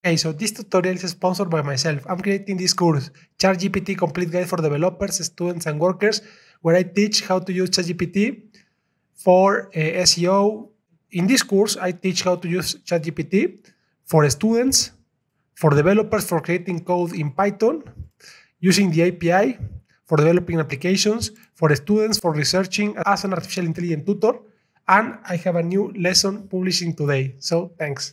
Okay, so this tutorial is sponsored by myself. I'm creating this course, ChatGPT Complete Guide for Developers, Students, and Workers, where I teach how to use ChatGPT for SEO. In this course, I teach how to use ChatGPT for students, for developers, for creating code in Python, using the API, for developing applications, for students, for researching as an artificial intelligence tutor, and I have a new lesson publishing today. So thanks.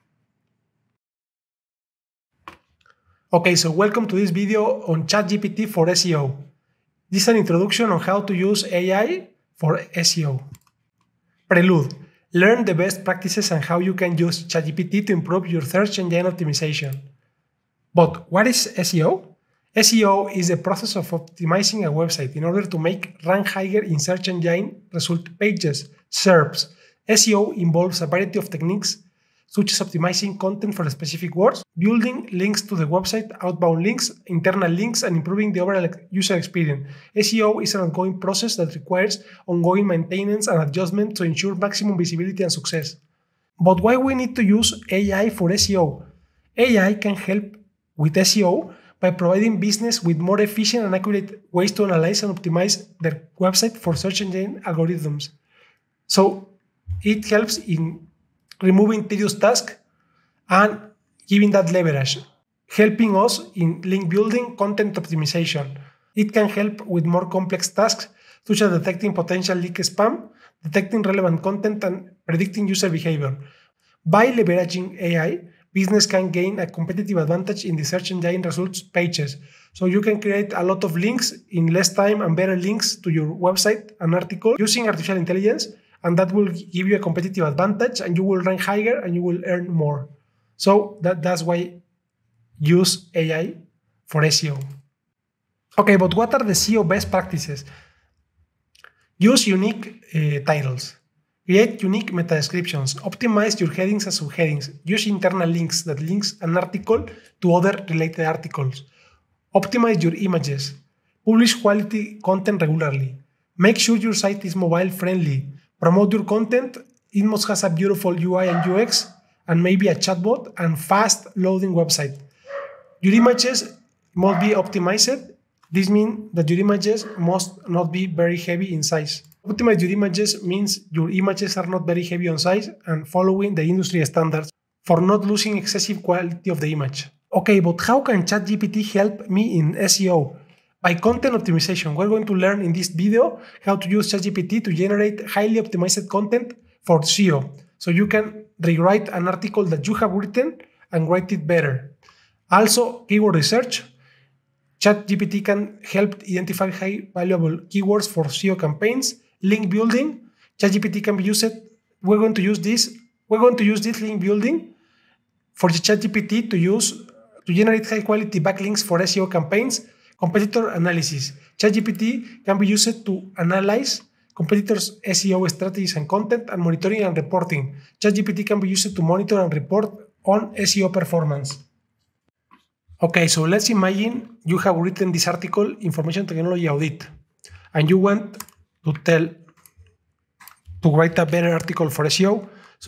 Okay, so welcome to this video on ChatGPT for SEO. This is an introduction on how to use AI for SEO. Prelude. Learn the best practices and how you can use ChatGPT to improve your search engine optimization. But what is SEO? SEO is the process of optimizing a website in order to make rank higher in search engine result pages, SERPs. SEO involves a variety of techniques such as optimizing content for specific words, building links to the website, outbound links, internal links, and improving the overall user experience. SEO is an ongoing process that requires ongoing maintenance and adjustment to ensure maximum visibility and success. But why we need to use AI for SEO? AI can help with SEO by providing business with more efficient and accurate ways to analyze and optimize their website for search engine algorithms. So it helps in removing tedious tasks and giving that leverage, helping us in link building, content optimization. It can help with more complex tasks such as detecting potential leak spam, detecting relevant content, and predicting user behavior. By leveraging AI, business can gain a competitive advantage in the search engine results pages. So you can create a lot of links in less time and better links to your website and article using artificial intelligence, and that will give you a competitive advantage and you will rank higher and you will earn more. So that's why use AI for SEO. Okay, but what are the SEO best practices? Use unique titles. Create unique meta descriptions. Optimize your headings and subheadings. Use internal links that links an article to other related articles. Optimize your images. Publish quality content regularly. Make sure your site is mobile friendly. Promote your content. It must have a beautiful UI and UX and maybe a chatbot and fast loading website. Your images must be optimized. This means that your images must not be very heavy in size. Optimize your images means your images are not very heavy on size and following the industry standards for not losing excessive quality of the image. Okay, but how can ChatGPT help me in SEO? By content optimization, we're going to learn in this video how to use ChatGPT to generate highly optimized content for SEO. So you can rewrite an article that you have written and write it better. Also, keyword research. ChatGPT can help identify high valuable keywords for SEO campaigns. Link building. ChatGPT can be used. We're going to use this link building for the ChatGPT to generate high quality backlinks for SEO campaigns. Competitor analysis. ChatGPT can be used to analyze competitors' SEO strategies and content, and monitoring and reporting. ChatGPT can be used to monitor and report on SEO performance. Okay, so let's imagine you have written this article, Information Technology Audit, and you want to write a better article for SEO. So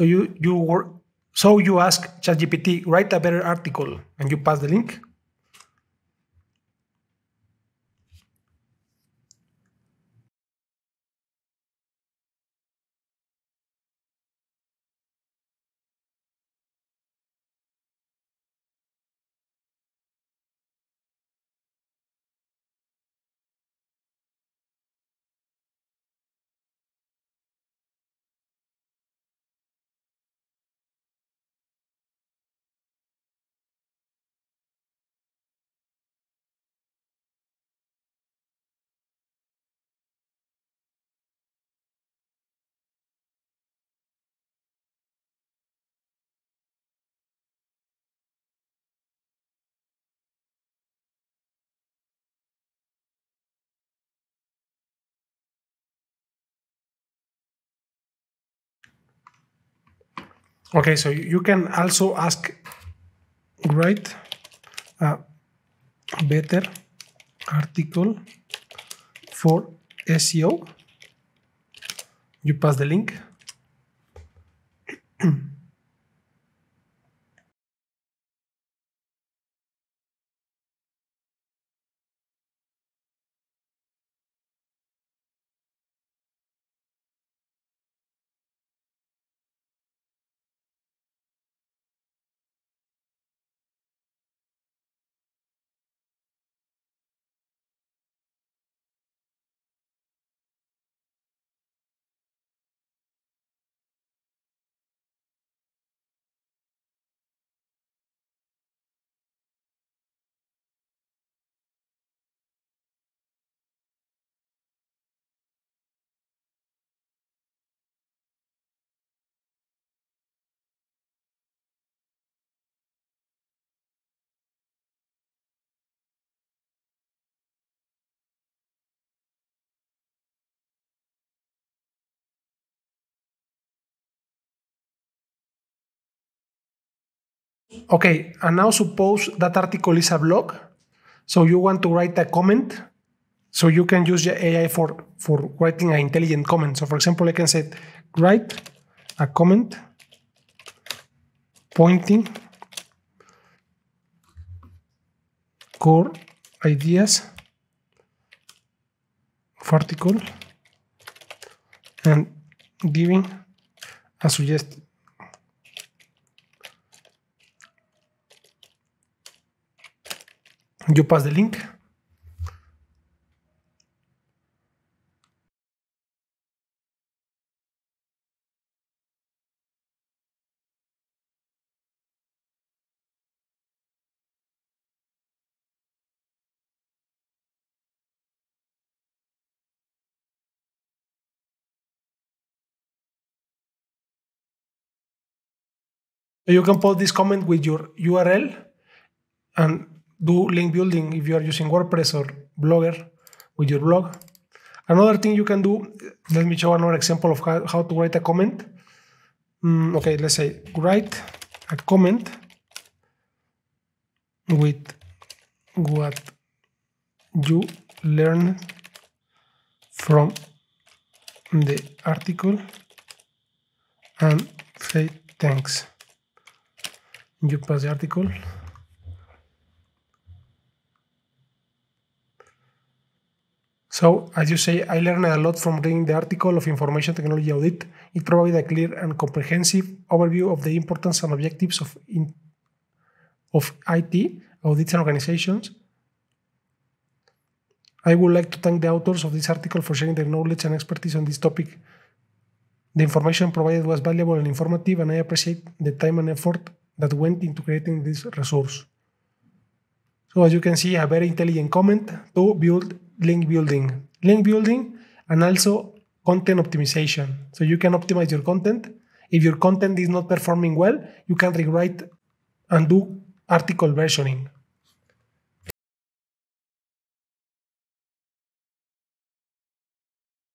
you ask ChatGPT, write a better article, and you pass the link. Okay, so you can also ask, write a better article for SEO. You pass the link. Okay, and now suppose that article is a blog. So you want to write a comment. So you can use the AI for writing an intelligent comment. So for example, I can say, write a comment pointing core ideas of article and giving a suggestion. You pass the link. You can post this comment with your URL and do link building if you are using WordPress or Blogger with your blog. Another thing you can do, let me show another example of how to write a comment. Okay, let's say write a comment with what you learned from the article and say thanks. You pass the article. So, as you say, I learned a lot from reading the article of Information Technology Audit. It provided a clear and comprehensive overview of the importance and objectives of IT, audits and organizations. I would like to thank the authors of this article for sharing their knowledge and expertise on this topic. The information provided was valuable and informative, and I appreciate the time and effort that went into creating this resource. So as you can see, a very intelligent comment to build link building. Link building and also content optimization. So you can optimize your content. If your content is not performing well, you can rewrite and do article versioning.